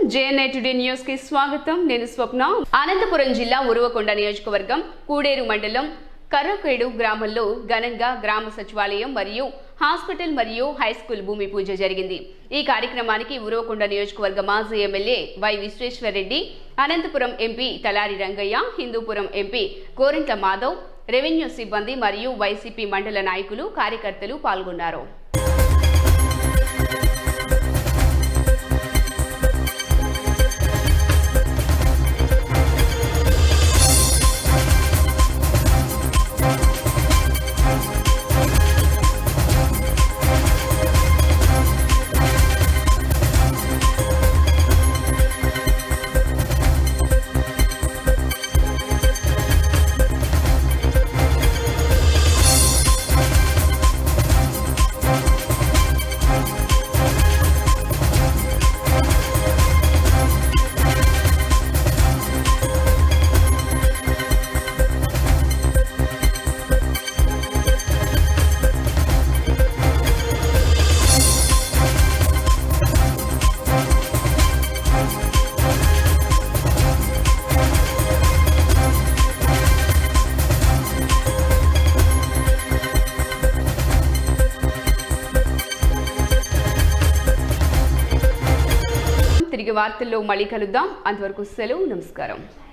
JNI Today news కి స్వాగతం. నేను స్వప్న. అనంతపురం జిల్లా ఉరువకొండ నియోజకవర్గం కూడేరు మండలం కర్రకేడు గ్రామంలో ఘనంగా గ్రామ సచివాలయం మరియు హాస్పిటల్ మరియు హై స్కూల్ భూమి పూజ జరిగింది. ఈ కార్యక్రమానికి ఉరువకొండ నియోజకవర్గ మాజీ MLA Y Visweswar Reddy, Anantapuram MP Talari Rangaiah, Hindupuram MP Korintla Madhav, revenue సిబ్బంది మరియు వైసీపీ మండల నాయకులు, కార్యకర్తలు పాల్గొన్నారు. తిరిగి వార్తల్లో మళ్ళీ కలుద్దాం. అంతవరకు సెలవు. నమస్కారం.